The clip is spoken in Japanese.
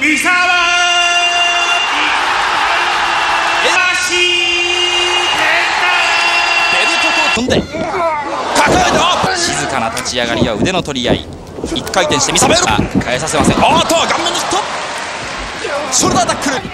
三沢ベルトと飛んで抱えて静かな立ち上がりは腕の取り合い。一回転して三沢変えさせません。おっと顔面にヒット。ショルダータックル。